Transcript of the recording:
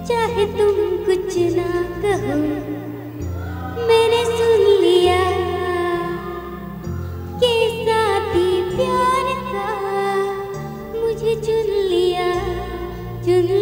चाहे तुम कुछ ना कहो, मैंने सुन लिया कि साथी प्यार का मुझे चुन लिया, चुन